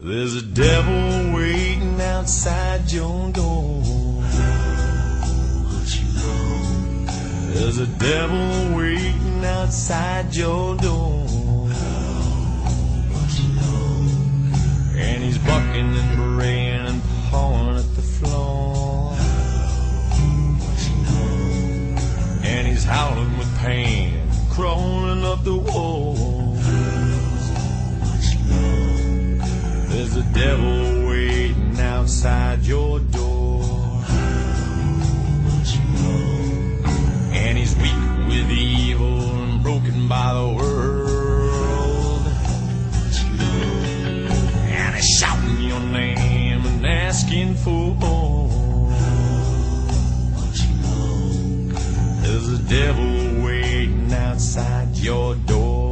There's a devil waiting outside your door. There's a devil waiting outside your door. And he's bucking and braying and pawing at the floor. And he's howling with pain, crawling up the wall. There's a devil waiting outside your door. And he's weak with evil and broken by the world. And he's shouting your name and asking for more. There's a devil waiting outside your door.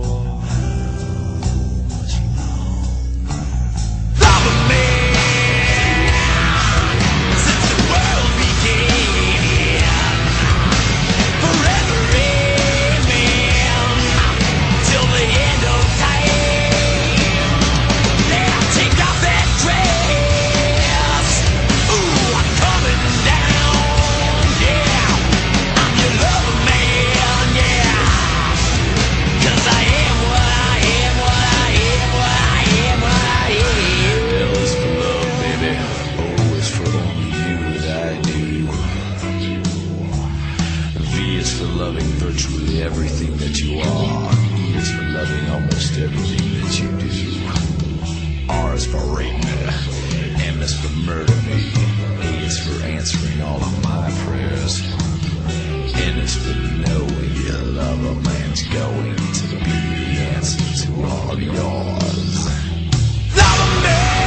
Loving virtually everything that you are. E is for loving almost everything that you do. R is for rape me. M is for murder me. A is for answering all of my prayers. N is for knowing you love a man's going to be the answer to all of yours. Love a man!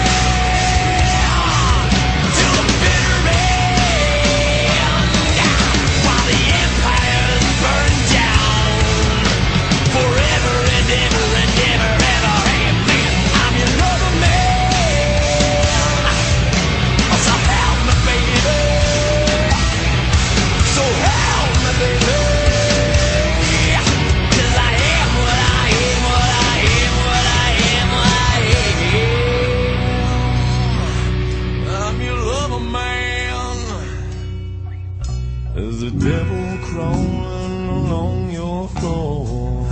There's a devil crawling along your floor.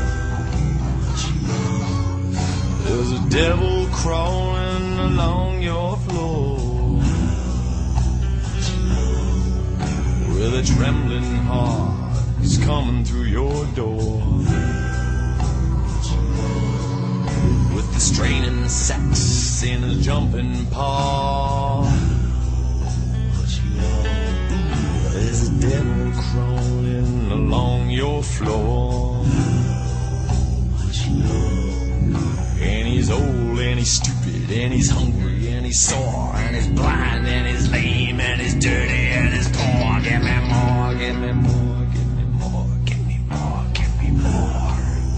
There's a devil crawling along your floor. With a trembling heart, he's coming through your door. With the straining sex in his jumping paw. There's a devil crawling along your floor. And he's old and he's stupid and he's hungry and he's sore and he's blind and he's lame and he's dirty and he's poor. Give me more, give me more, give me more, give me more, give me more.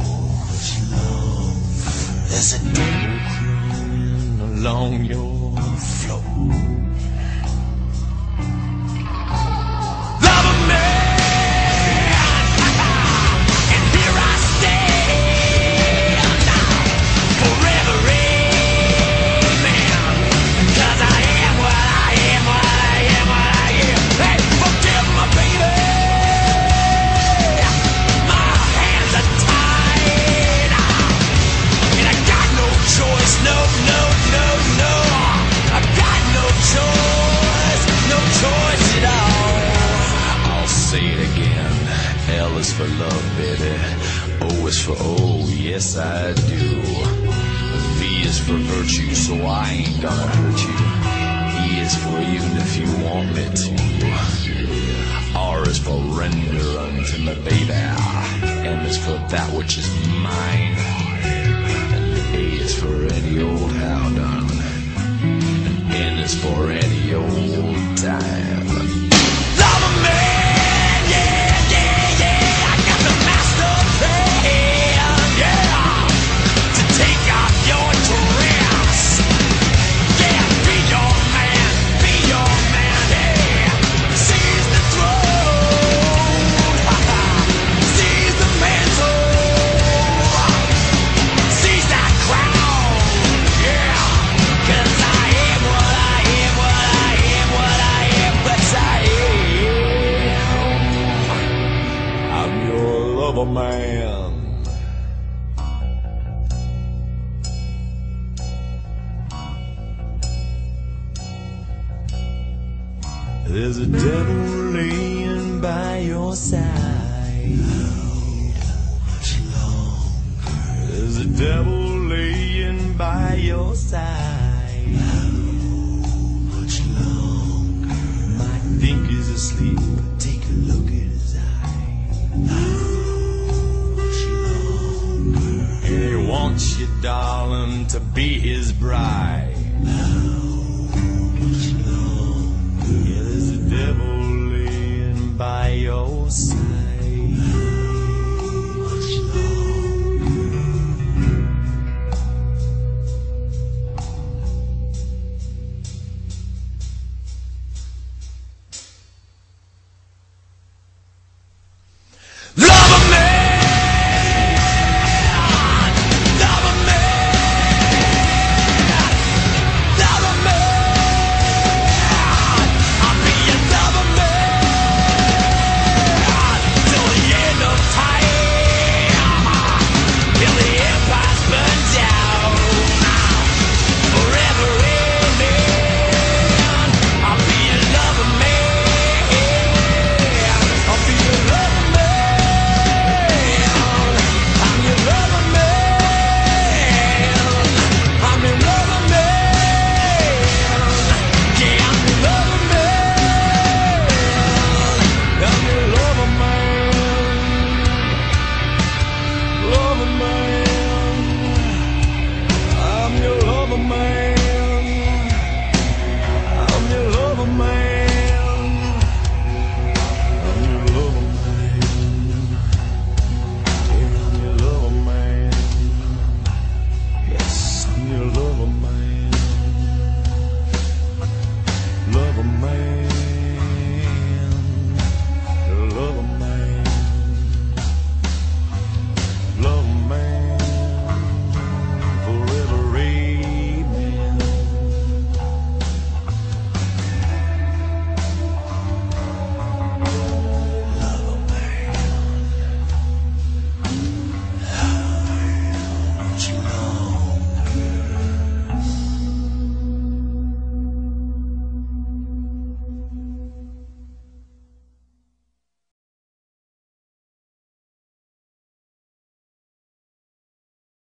There's a devil crawling along your floor. L is for love, baby. O is for oh, yes I do. V is for virtue, so I ain't gonna hurt you. E is for even if you want me to. R is for render unto me, baby. M is for that which is mine. And A is for any old how done. And N is for any old time. Love a man! There's a devil laying by your side. Much longer. There's a devil laying by your side. Much longer. Might think he's asleep, but take a look at his eye. Much longer. And he wants you, darling, to be his bride.